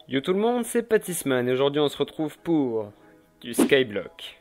Yo tout le monde, c'est Pattisman et aujourd'hui on se retrouve pour du Skyblock.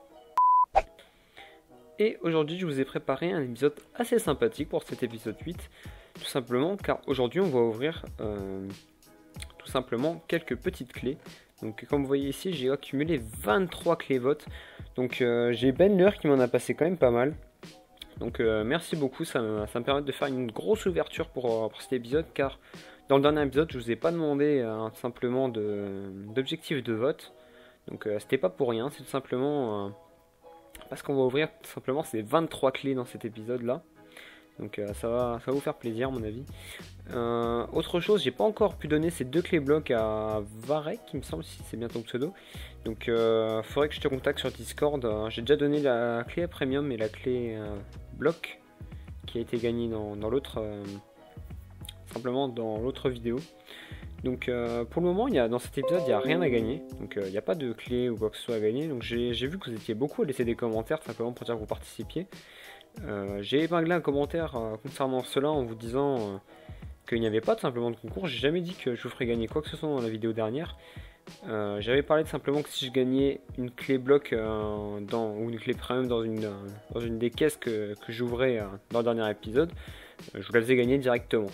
Et aujourd'hui je vous ai préparé un épisode assez sympathique pour cet épisode 8. Tout simplement car aujourd'hui on va ouvrir tout simplement quelques petites clés. Donc comme vous voyez ici j'ai accumulé 23 clés votes. Donc j'ai Ben Lur qui m'en a passé quand même pas mal. Donc merci beaucoup, ça me permet de faire une grosse ouverture pour cet épisode car dans le dernier épisode je vous ai pas demandé simplement d'objectif de vote. Donc c'était pas pour rien, c'est tout simplement parce qu'on va ouvrir tout simplement ces 23 clés dans cet épisode là. Donc ça va vous faire plaisir à mon avis. Autre chose, j'ai pas encore pu donner ces deux clés blocs à Varek, il me semble, si c'est bien ton pseudo. Donc faudrait que je te contacte sur Discord. J'ai déjà donné la clé premium et la clé bloc qui a été gagnée dans l'autre simplement dans l'autre vidéo. Donc pour le moment dans cet épisode il n'y a rien à gagner. Donc il n'y a pas de clé ou quoi que ce soit à gagner. Donc j'ai vu que vous étiez beaucoup à laisser des commentaires simplement pour dire que vous participiez. J'ai épinglé un commentaire concernant cela en vous disant qu'il n'y avait pas tout simplement de concours. J'ai jamais dit que je vous ferais gagner quoi que ce soit dans la vidéo dernière. J'avais parlé de simplement que si je gagnais une clé bloc ou une clé premium dans une des caisses que j'ouvrais dans le dernier épisode, je vous la faisais gagner directement.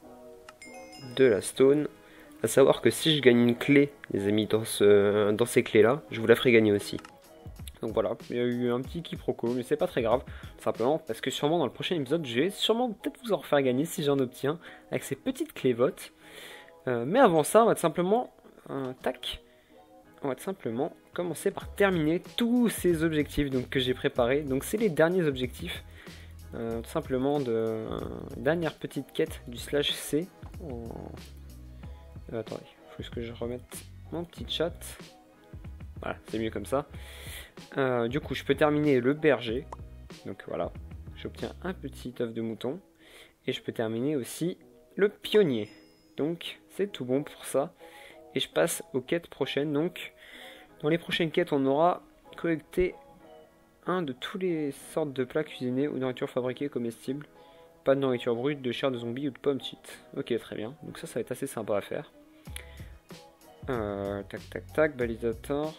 De la stone. À savoir que si je gagne une clé, les amis, dans ces clés là, je vous la ferai gagner aussi. Donc voilà, il y a eu un petit quiproquo, mais c'est pas très grave, simplement parce que sûrement dans le prochain épisode, je vais sûrement peut-être vous en refaire gagner si j'en obtiens, avec ces petites clés votes. Mais avant ça, on va tout simplement, on va tout simplement commencer par terminer tous ces objectifs donc, que j'ai préparés. Donc c'est les derniers objectifs, tout simplement de dernière petite quête du /C. Attendez, il faut que je remette mon petit chat. Voilà, c'est mieux comme ça. Du coup, je peux terminer le berger. Donc voilà, j'obtiens un petit œuf de mouton. Et je peux terminer aussi le pionnier. Donc, c'est tout bon pour ça. Et je passe aux quêtes prochaines. Donc, dans les prochaines quêtes, on aura collecté un de tous les sortes de plats cuisinés ou de nourriture fabriquée comestible. Pas de nourriture brute, de chair de zombie ou de pommes cheat. Ok, très bien. Donc ça va être assez sympa à faire. Tac, balisator.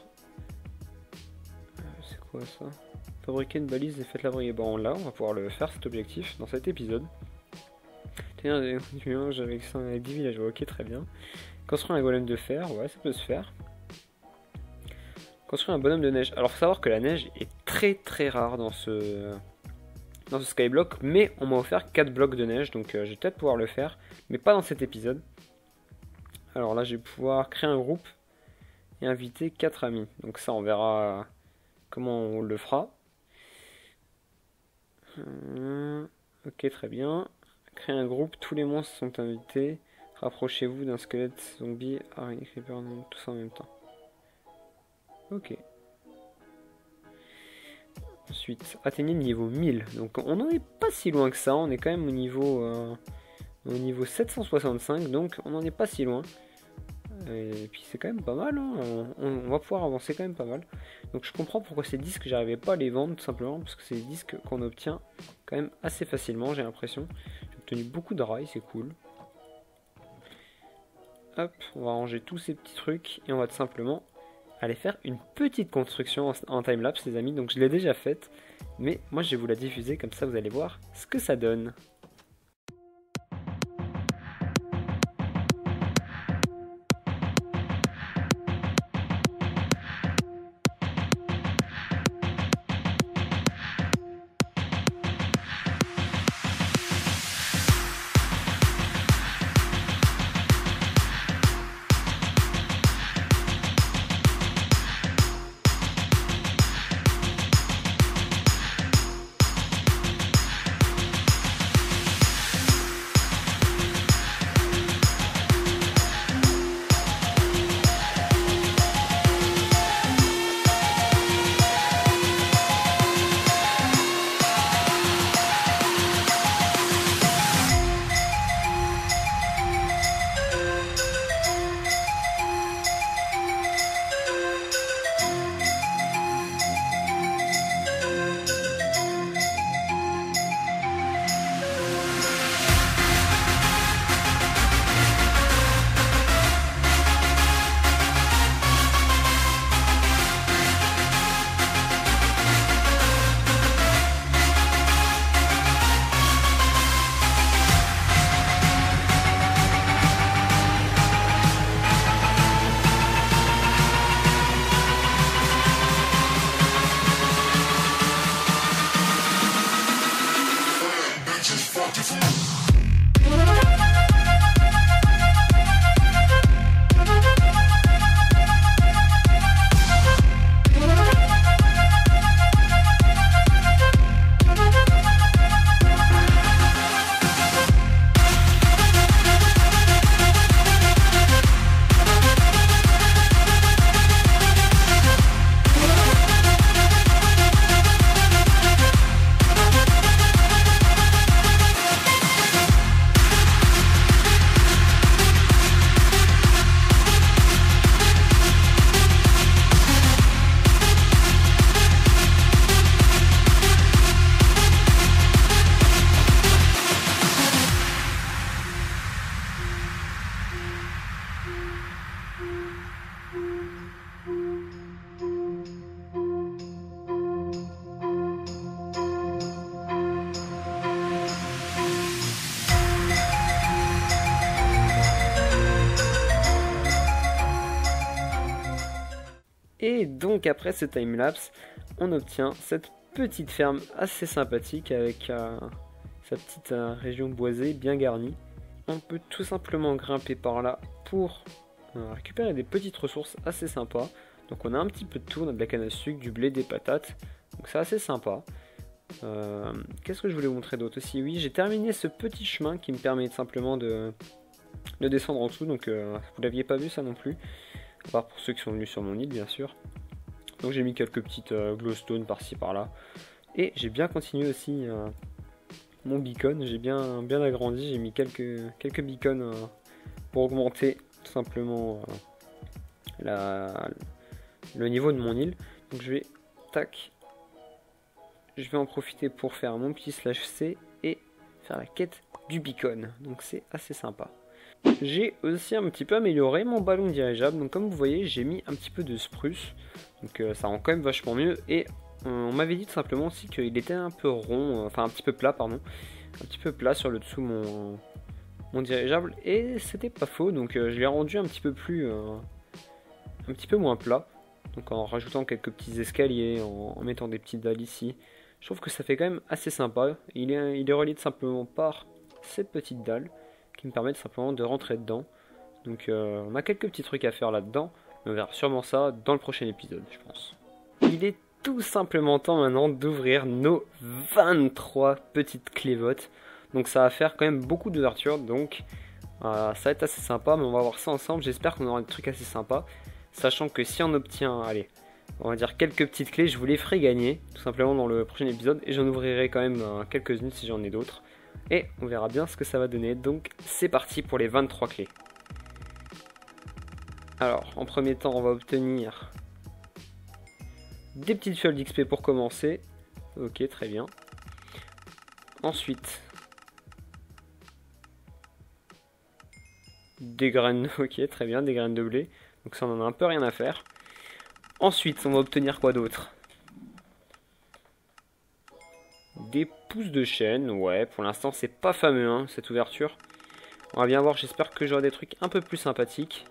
C'est quoi ça? Fabriquer une balise et faites-la briller. Bon, là, on va pouvoir le faire cet objectif dans cet épisode. Tiens, j'avais 10 villageois. Ok, très bien. Construire un golem de fer. Ouais, ça peut se faire. Construire un bonhomme de neige. Alors, faut savoir que la neige est très très rare dans ce skyblock, mais on m'a offert 4 blocs de neige, donc je vais peut-être pouvoir le faire, mais pas dans cet épisode. Alors là, je vais pouvoir créer un groupe et inviter 4 amis. Donc ça, on verra comment on le fera. Ok, très bien. Créer un groupe, tous les monstres sont invités. Rapprochez-vous d'un squelette zombie, araignée, creeper, tout ça en même temps. Ok. Ensuite, atteignez le niveau 1000. Donc on n'en est pas si loin que ça. On est quand même au niveau 765. Donc on n'en est pas si loin. Et puis c'est quand même pas mal. Hein. On va pouvoir avancer quand même pas mal. Donc je comprends pourquoi ces disques, j'arrivais pas à les vendre tout simplement. Parce que c'est des disques qu'on obtient quand même assez facilement, j'ai l'impression. J'ai obtenu beaucoup de rails, c'est cool. Hop, on va ranger tous ces petits trucs. Et on va tout simplement aller faire une petite construction en timelapse les amis, donc je l'ai déjà faite, mais moi je vais vous la diffuser comme ça vous allez voir ce que ça donne. Et donc après ce timelapse, on obtient cette petite ferme assez sympathique avec sa petite région boisée bien garnie. On peut tout simplement grimper par là pour récupérer des petites ressources assez sympas. Donc on a un petit peu de tout, on a de la canne à sucre, du blé, des patates. Donc c'est assez sympa. Qu'est-ce que je voulais vous montrer d'autre aussi? Oui, j'ai terminé ce petit chemin qui me permet simplement de descendre en dessous. Donc vous l'aviez pas vu ça non plus. À part pour ceux qui sont venus sur mon île bien sûr. Donc j'ai mis quelques petites glowstone par-ci par-là. Et j'ai bien continué aussi mon beacon. J'ai bien agrandi. J'ai mis quelques beacons pour augmenter tout simplement le niveau de mon île. Donc je vais en profiter pour faire mon petit /C et faire la quête du beacon. Donc c'est assez sympa. J'ai aussi un petit peu amélioré mon ballon dirigeable. Donc comme vous voyez, j'ai mis un petit peu de spruce. Donc ça rend quand même vachement mieux. Et on m'avait dit tout simplement aussi qu'il était un peu rond, enfin un petit peu plat pardon. Un petit peu plat sur le dessous mon dirigeable. Et c'était pas faux. Donc je l'ai rendu un petit peu moins plat. Donc en rajoutant quelques petits escaliers, en mettant des petites dalles ici. Je trouve que ça fait quand même assez sympa. Il est relié tout simplement par cette petite dalle qui me permettent simplement de rentrer dedans. Donc on a quelques petits trucs à faire là-dedans. On verra sûrement ça dans le prochain épisode, je pense. Il est tout simplement temps maintenant d'ouvrir nos 23 petites clévotes. Donc ça va faire quand même beaucoup d'ouvertures. Donc ça va être assez sympa, mais on va voir ça ensemble. J'espère qu'on aura des trucs assez sympas. Sachant que si on obtient, allez, on va dire quelques petites clés, je vous les ferai gagner, tout simplement dans le prochain épisode. Et j'en ouvrirai quand même quelques-unes si j'en ai d'autres. Et on verra bien ce que ça va donner. Donc c'est parti pour les 23 clés. Alors, en premier temps, on va obtenir des petites fioles d'XP pour commencer. Ok, très bien. Ensuite, des graines, ok, très bien, des graines de blé. Donc ça, on en a un peu rien à faire. Ensuite, on va obtenir quoi d'autre? Des pousses de chêne, ouais, pour l'instant c'est pas fameux hein, cette ouverture. On va bien voir, j'espère que j'aurai des trucs un peu plus sympathiques.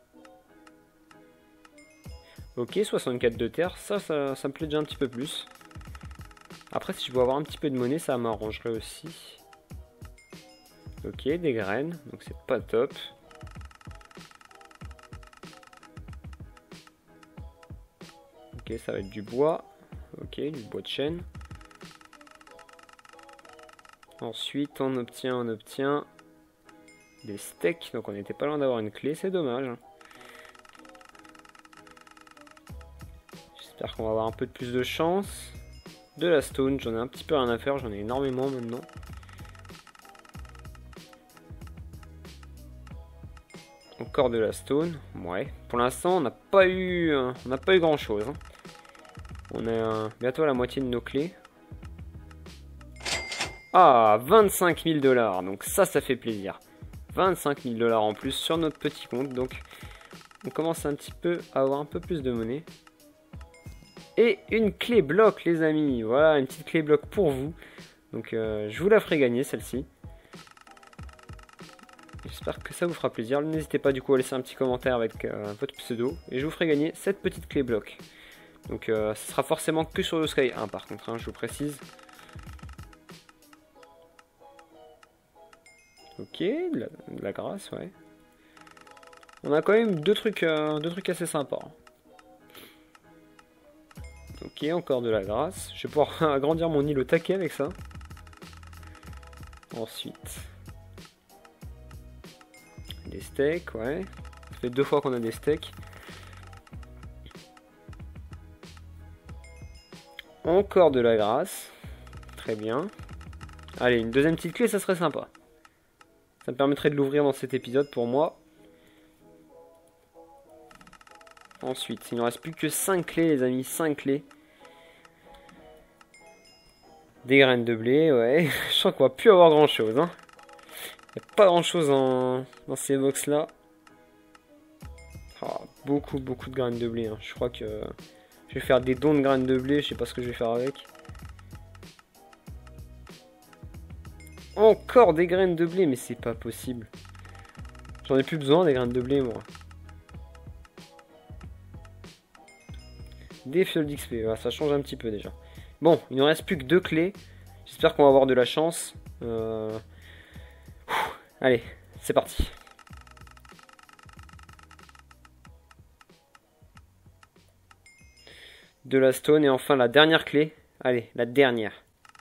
Ok, 64 de terre, ça me plaît déjà un petit peu plus. Après, si je veux avoir un petit peu de monnaie, ça m'arrangerait aussi. Ok, des graines, donc c'est pas top. Ok, ça va être du bois. Ok, du bois de chêne. Ensuite, on obtient des steaks. Donc on n'était pas loin d'avoir une clé, c'est dommage. J'espère qu'on va avoir un peu de plus de chance. De la stone, j'en ai un petit peu rien à faire, j'en ai énormément maintenant. Encore de la stone, ouais. Pour l'instant, on n'a pas eu grand chose. Hein. On a bientôt la moitié de nos clés. Ah, 25 000 $, donc ça fait plaisir. 25 000 $ en plus sur notre petit compte, donc on commence un petit peu à avoir un peu plus de monnaie. Et une clé bloc les amis, voilà une petite clé bloc pour vous. Donc je vous la ferai gagner celle-ci. J'espère que ça vous fera plaisir. N'hésitez pas du coup à laisser un petit commentaire avec votre pseudo. Et je vous ferai gagner cette petite clé bloc. Donc ce sera forcément que sur le Sky 1 par contre, hein, je vous précise. Ok, de la grâce, ouais. On a quand même deux trucs assez sympas. Ok, encore de la grâce. Je vais pouvoir agrandir mon île au taquet avec ça. Ensuite, des steaks, ouais. Ça fait 2 fois qu'on a des steaks. Encore de la grâce. Très bien. Allez, une deuxième petite clé, ça serait sympa. Ça me permettrait de l'ouvrir dans cet épisode pour moi. Ensuite, il ne reste plus que 5 clés les amis, 5 clés. Des graines de blé, ouais. Je sens qu'on va plus avoir grand chose. Hein. Il n'y a pas grand chose dans ces box là. Oh, beaucoup de graines de blé. Hein. Je crois que je vais faire des dons de graines de blé, je sais pas ce que je vais faire avec. Encore des graines de blé, mais c'est pas possible. J'en ai plus besoin des graines de blé moi. des fioles d'XP. Voilà, ça change un petit peu déjà. Bon, il ne reste plus que 2 clés. J'espère qu'on va avoir de la chance. Allez, c'est parti. De la stone et enfin la dernière clé. Allez, la dernière.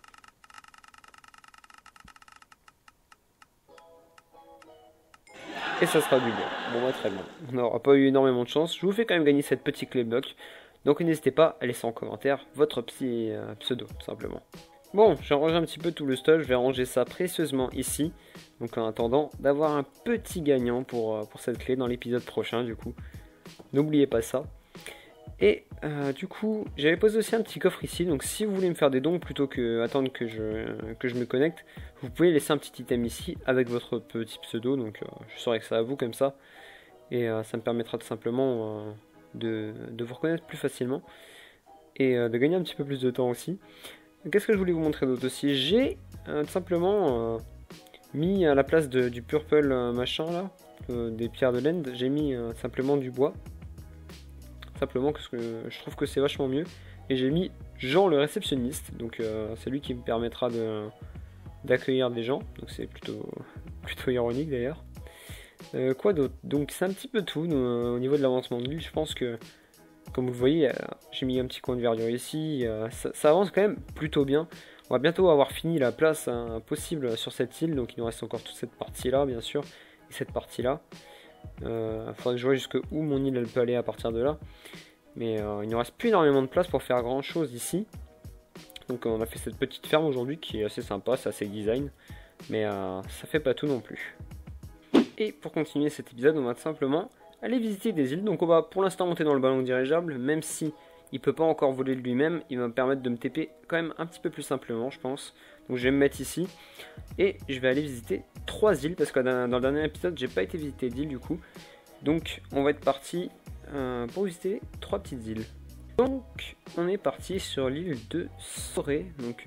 Et ça sera du bon. Bon, bah, très bien. On n'aura pas eu énormément de chance. Je vous fais quand même gagner cette petite clé bloc. Donc n'hésitez pas à laisser en commentaire votre pseudo, tout simplement. Bon, j'ai rangé un petit peu tout le stock. Je vais ranger ça précieusement ici. Donc en attendant d'avoir un petit gagnant pour cette clé dans l'épisode prochain, du coup. N'oubliez pas ça. Et du coup, j'avais posé aussi un petit coffre ici, donc si vous voulez me faire des dons plutôt que attendre que je me connecte, vous pouvez laisser un petit item ici avec votre petit pseudo, donc je saurai que c'est à vous comme ça, et ça me permettra tout simplement de vous reconnaître plus facilement, et de gagner un petit peu plus de temps aussi. Qu'est-ce que je voulais vous montrer d'autre aussi? J'ai tout simplement mis à la place du purple machin là, des pierres de l'end, j'ai mis simplement du bois. Simplement parce que je trouve que c'est vachement mieux. Et j'ai mis Jean le réceptionniste, donc c'est lui qui me permettra d'accueillir des gens, donc c'est plutôt ironique d'ailleurs. Quoi d'autre? Donc c'est un petit peu tout au niveau de l'avancement de l'île. Je pense que, comme vous le voyez, j'ai mis un petit coin de verdure ici, ça avance quand même plutôt bien. On va bientôt avoir fini la place possible sur cette île, donc il nous reste encore toute cette partie là bien sûr, et cette partie là. Faudrait que je vois jusque où mon île elle peut aller à partir de là. Mais il ne reste plus énormément de place pour faire grand chose ici. Donc on a fait cette petite ferme aujourd'hui qui est assez sympa, c'est assez design. Mais ça fait pas tout non plus. Et pour continuer cet épisode, on va tout simplement aller visiter des îles. Donc on va pour l'instant monter dans le ballon dirigeable, même si il peut pas encore voler de lui-même, il va me permettre de me TP quand même un petit peu plus simplement je pense. Donc je vais me mettre ici et je vais aller visiter 3 îles parce que dans le dernier épisode j'ai pas été visiter d'îles du coup. Donc on va être parti pour visiter 3 petites îles. Donc on est parti sur l'île de Soré. Donc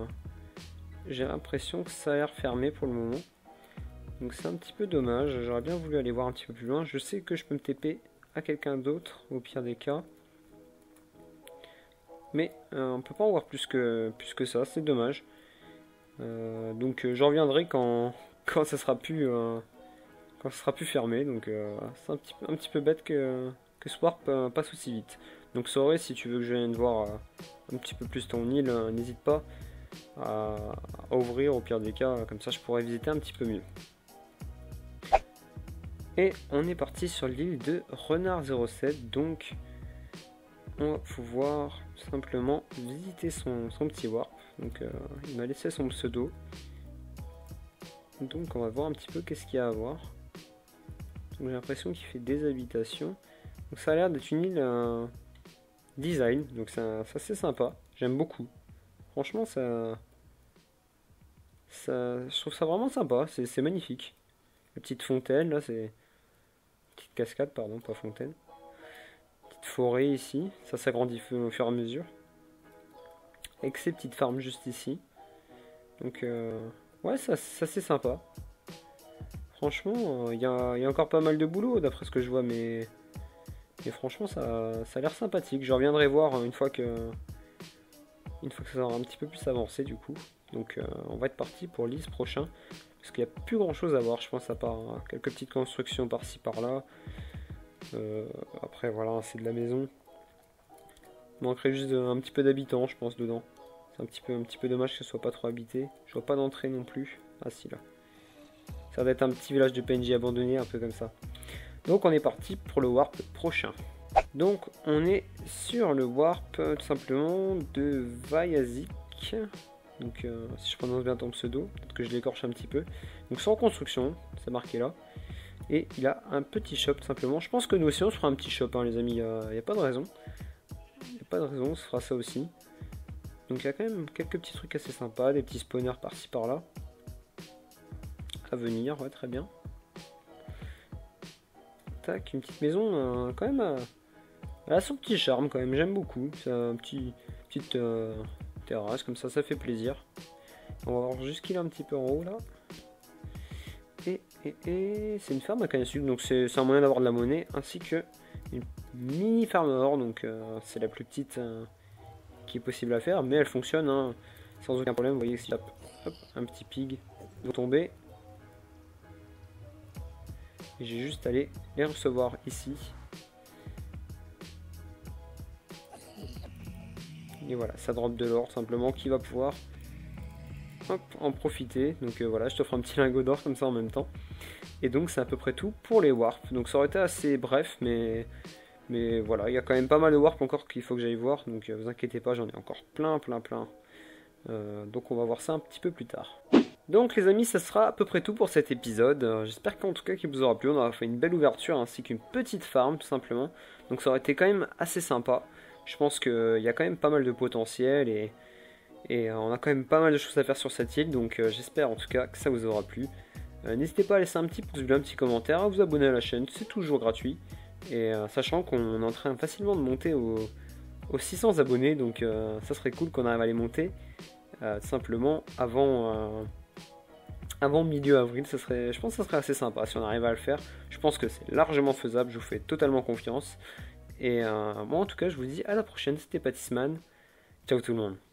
j'ai l'impression que ça a l'air fermé pour le moment. Donc c'est un petit peu dommage, j'aurais bien voulu aller voir un petit peu plus loin. Je sais que je peux me TP à quelqu'un d'autre au pire des cas. Mais on peut pas en voir plus que ça, c'est dommage. Donc je reviendrai quand ça sera plus fermé. Donc c'est un petit peu bête que ce warp passe aussi vite. Donc Soré, si tu veux que je vienne voir un petit peu plus ton île, n'hésite pas à ouvrir au pire des cas, comme ça je pourrais visiter un petit peu mieux. Et on est parti sur l'île de Renard 07, donc on va pouvoir simplement visiter son petit warp. Donc il m'a laissé son pseudo. Donc on va voir un petit peu qu'est-ce qu'il y a à voir. J'ai l'impression qu'il fait des habitations. Donc ça a l'air d'être une île design. Donc c'est assez sympa. J'aime beaucoup. Franchement je trouve ça vraiment sympa. C'est magnifique. La petite fontaine là, c'est... Petite cascade, pardon, pas fontaine. Forêt ici, ça s'agrandit au fur et à mesure. Avec ces petites farms juste ici. Donc ouais, ça c'est sympa. Franchement, il y a encore pas mal de boulot d'après ce que je vois, mais franchement ça a l'air sympathique. Je reviendrai voir une fois que ça aura un petit peu plus avancé du coup. Donc on va être parti pour l'Is prochain. Parce qu'il n'y a plus grand chose à voir, je pense, à part quelques petites constructions par-ci par-là. Après voilà, c'est de la maison. Il manquerait juste un petit peu d'habitants je pense dedans. C'est un petit peu dommage que ce soit pas trop habité. Je vois pas d'entrée non plus. Ah si là. Ça doit être un petit village de PNJ abandonné, un peu comme ça. Donc on est parti pour le warp prochain. Donc on est sur le warp tout simplement de Vayazik. Donc si je prononce bien ton pseudo, peut-être que je l'écorche un petit peu. Donc sans construction, c'est marqué là. Et il a un petit shop tout simplement. Je pense que nous aussi on se fera un petit shop hein, les amis, il n'y a pas de raison. Il n'y a pas de raison, on se fera ça aussi. Donc il y a quand même quelques petits trucs assez sympas, des petits spawners par-ci par-là. À venir, ouais très bien. Tac, une petite maison quand même... elle a son petit charme quand même, j'aime beaucoup. C'est un petite terrasse comme ça fait plaisir. On va voir juste qu'il est un petit peu en haut là. Et c'est une ferme à canne à sucre, donc c'est un moyen d'avoir de la monnaie ainsi que une mini ferme or, donc c'est la plus petite qui est possible à faire, mais elle fonctionne hein, sans aucun problème. Vous voyez si hop, un petit pig va tomber. J'ai juste à aller les recevoir ici. Et voilà, ça drop de l'or simplement qui va pouvoir en profiter. Donc voilà, je t'offre un petit lingot d'or comme ça en même temps. Et donc c'est à peu près tout pour les warps. Donc ça aurait été assez bref, mais voilà, il y a quand même pas mal de warps encore qu'il faut que j'aille voir. Donc vous inquiétez pas, j'en ai encore plein. Donc on va voir ça un petit peu plus tard. Donc les amis, ça sera à peu près tout pour cet épisode. J'espère qu'en tout cas qu'il vous aura plu. On aura fait une belle ouverture ainsi qu'une petite farm tout simplement. Donc ça aurait été quand même assez sympa. Je pense qu'il y a quand même pas mal de potentiel et on a quand même pas mal de choses à faire sur cette île. Donc j'espère en tout cas que ça vous aura plu. N'hésitez pas à laisser un petit pouce bleu, un petit commentaire, à vous abonner à la chaîne, c'est toujours gratuit. Et sachant qu'on est en train facilement de monter aux 600 abonnés, donc ça serait cool qu'on arrive à les monter simplement avant milieu avril. Je pense que ça serait assez sympa si on arrive à le faire. Je pense que c'est largement faisable, je vous fais totalement confiance. Et moi en tout cas je vous dis à la prochaine, c'était Pattisman. Ciao tout le monde.